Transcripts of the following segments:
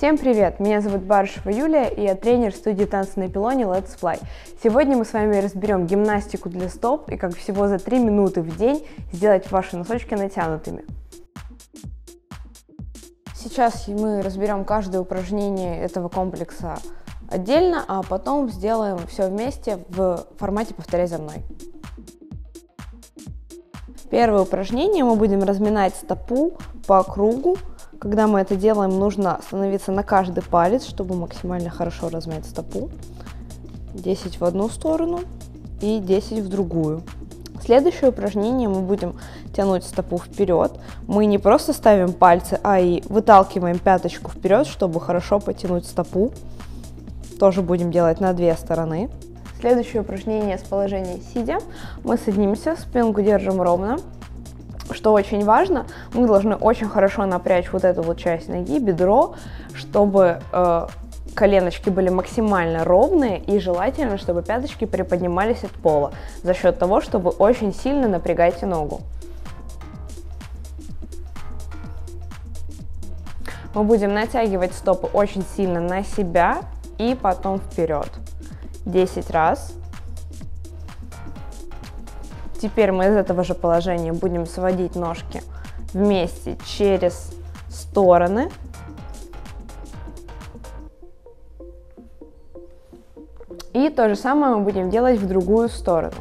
Всем привет! Меня зовут Барышева Юлия, и я тренер студии танца на пилоне Let's Fly. Сегодня мы с вами разберем гимнастику для стоп и как всего за 3 минуты в день сделать ваши носочки натянутыми. Сейчас мы разберем каждое упражнение этого комплекса отдельно, а потом сделаем все вместе в формате «Повторяй за мной». Первое упражнение: мы будем разминать стопу по кругу. Когда мы это делаем, нужно становиться на каждый палец, чтобы максимально хорошо размять стопу. 10 в одну сторону и 10 в другую. Следующее упражнение: мы будем тянуть стопу вперед. Мы не просто ставим пальцы, а и выталкиваем пяточку вперед, чтобы хорошо потянуть стопу. Тоже будем делать на 2 стороны. Следующее упражнение с положения сидя. Мы садимся, спинку держим ровно. Что очень важно, мы должны очень хорошо напрячь вот эту вот часть ноги, бедро, чтобы коленочки были максимально ровные, и желательно, чтобы пяточки приподнимались от пола, за счет того, что вы очень сильно напрягаете ногу. Мы будем натягивать стопы очень сильно на себя и потом вперед. 10 раз. Теперь мы из этого же положения будем сводить ножки вместе через стороны. И то же самое мы будем делать в другую сторону.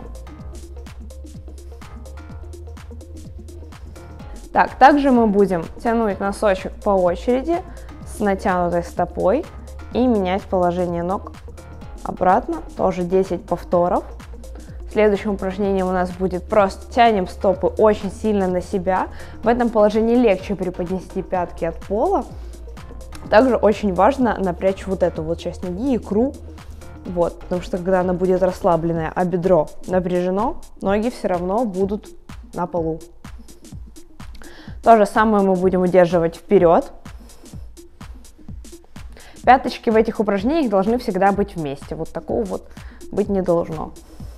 Также мы будем тянуть носочек по очереди с натянутой стопой и менять положение ног обратно, тоже 10 повторов. Следующим упражнением у нас будет просто тянем стопы очень сильно на себя. В этом положении легче приподнести пятки от пола. Также очень важно напрячь вот эту вот часть ноги, икру. Вот, потому что когда она будет расслабленная, а бедро напряжено, ноги все равно будут на полу. То же самое мы будем удерживать вперед. Пяточки в этих упражнениях должны всегда быть вместе. Вот такого вот быть не должно.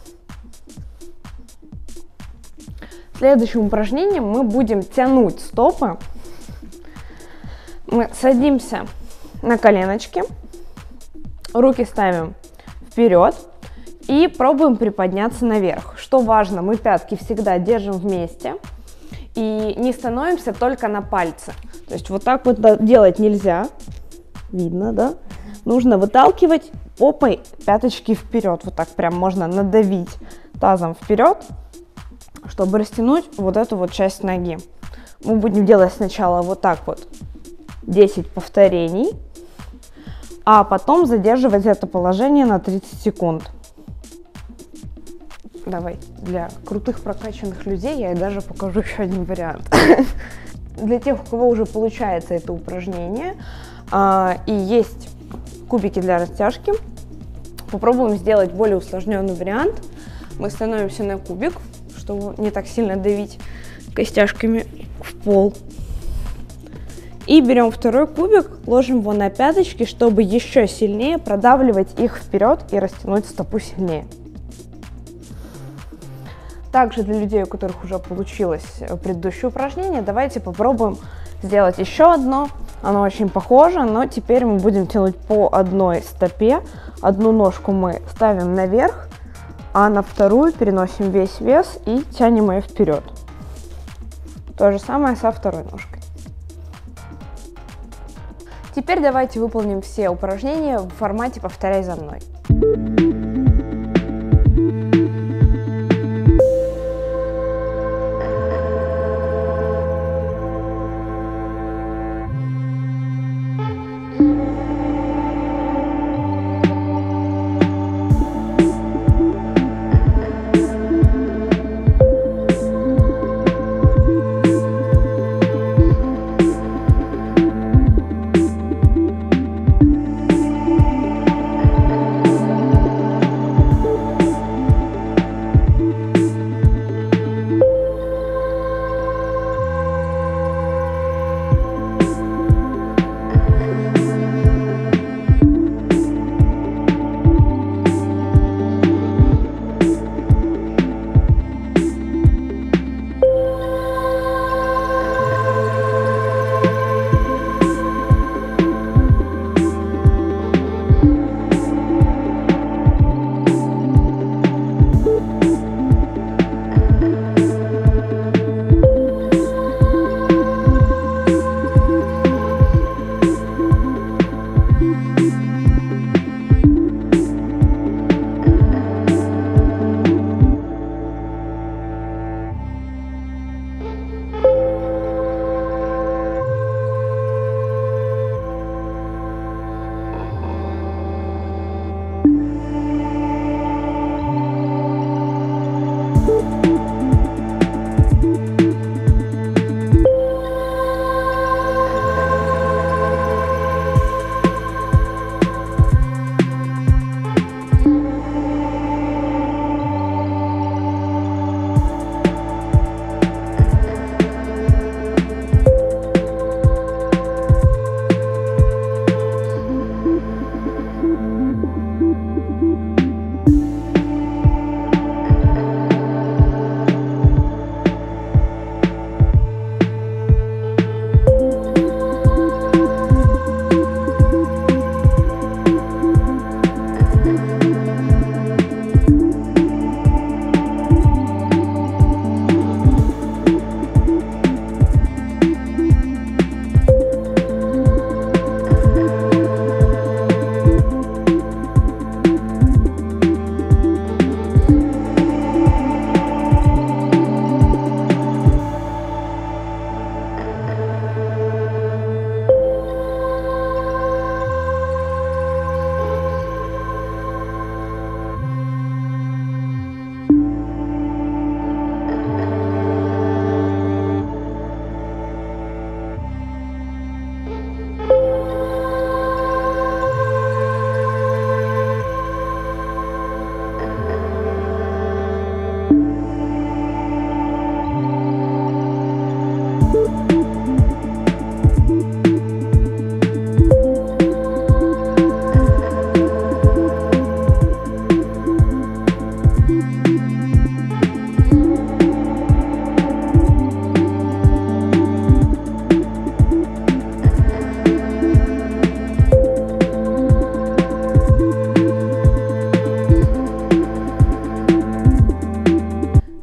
Следующим упражнением мы будем тянуть стопы. Мы садимся на коленочки, руки ставим вперед и пробуем приподняться наверх. Что важно, мы пятки всегда держим вместе и не становимся только на пальцы. То есть вот так вот делать нельзя. Видно, да? Нужно выталкивать попой пяточки вперед. Вот так прям можно надавить тазом вперед, чтобы растянуть вот эту вот часть ноги. Мы будем делать сначала вот так вот 10 повторений, а потом задерживать это положение на 30 секунд. Давай, для крутых прокачанных людей я даже покажу еще один вариант. Для тех, у кого уже получается это упражнение и есть кубики для растяжки, попробуем сделать более усложненный вариант. Мы становимся на кубик, чтобы не так сильно давить костяшками в пол. И берем второй кубик, ложим его на пяточки, чтобы еще сильнее продавливать их вперед и растянуть стопу сильнее. Также для людей, у которых уже получилось предыдущее упражнение, давайте попробуем сделать еще одно. Оно очень похоже, но теперь мы будем тянуть по одной стопе. Одну ножку мы ставим наверх, а на вторую переносим весь вес и тянем ее вперед. То же самое со второй ножкой. Теперь давайте выполним все упражнения в формате «Повторяй за мной».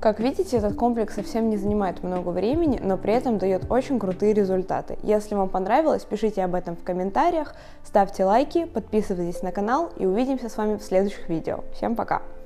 Как видите, этот комплекс совсем не занимает много времени, но при этом дает очень крутые результаты. Если вам понравилось, пишите об этом в комментариях, ставьте лайки, подписывайтесь на канал и увидимся с вами в следующих видео. Всем пока!